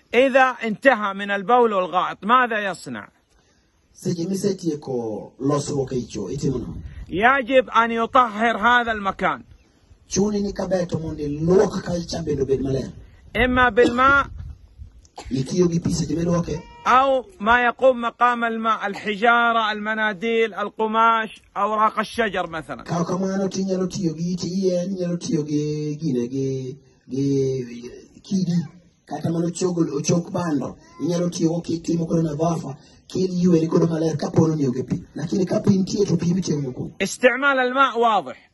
إذا انتهى من البول والغائط ماذا يصنع؟ يجب أن يطهر هذا المكان إما بالماء أو ما يقوم مقام الماء، الحجارة، المناديل، القماش، أوراق الشجر مثلا. استعمال الماء واضح،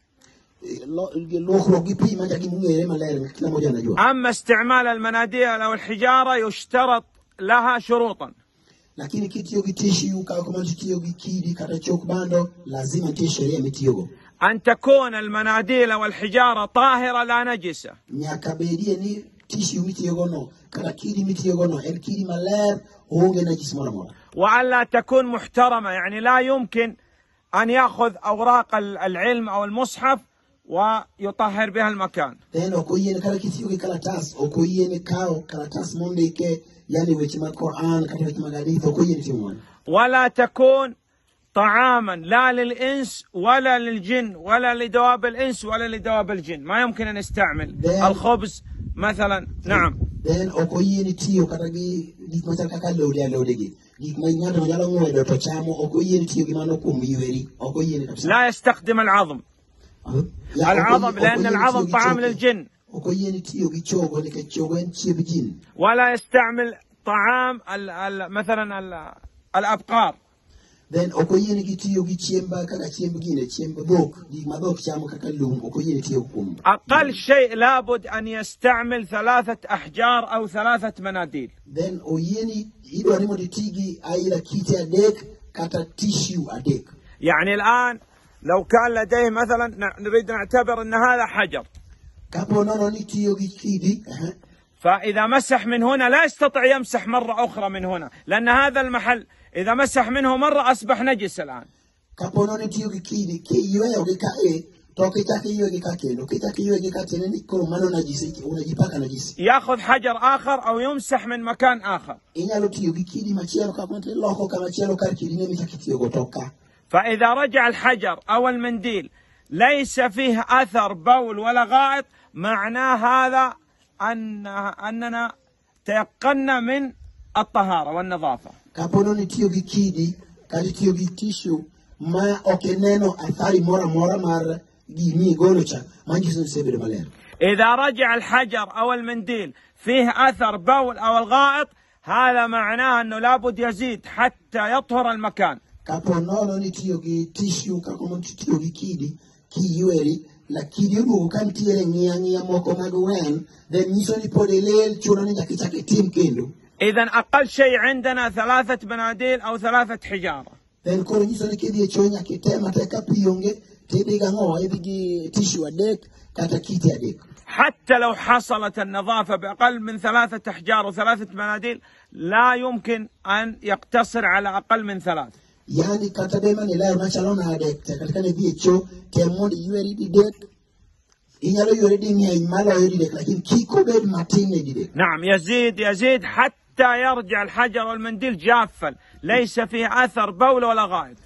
أما استعمال المناديل أو الحجارة يشترط لها شروطا. أن تكون المناديل والحجارة طاهرة لا نجسة، وألا تكون محترمة، يعني لا يمكن أن يأخذ أوراق العلم أو المصحف ويطهر بها المكان. ولا تكون طعاما لا للإنس ولا للجن ولا لدواب الإنس ولا لدواب الجن، ما يمكن أن يستعمل الخبز مثلا. نعم. لا يستخدم العظم، العظم لأن العظم طعام للجن. ولا يستعمل طعام مثلا الأبقار. أقل شيء لابد أن يستعمل 3 أحجار أو 3 مناديل. يعني الآن لو كان لديه مثلا نريد نعتبر أن هذا حجر، فإذا مسح من هنا لا يستطيع يمسح مرة أخرى من هنا، لأن هذا المحل إذا مسح منه مرة أصبح نجس الآن. يأخذ حجر آخر أو يمسح من مكان آخر. فإذا رجع الحجر أو المنديل ليس فيه أثر بول ولا غائط، معناه هذا أننا تيقنا من الطهارة والنظافة. إذا رجع الحجر أو المنديل فيه أثر بول أو الغائط، هذا معناه أنه لابد يزيد حتى يطهر المكان. إذن أقل شيء عندنا 3 مناديل أو 3 حجارة. حتى لو حصلت النظافة بأقل من 3 أحجار و3 مناديل لا يمكن أن يقتصر على أقل من 3. يعني نعم، يزيد حتى يرجع الحجر والمنديل جافا ليس فيه أثر بول ولا غائط.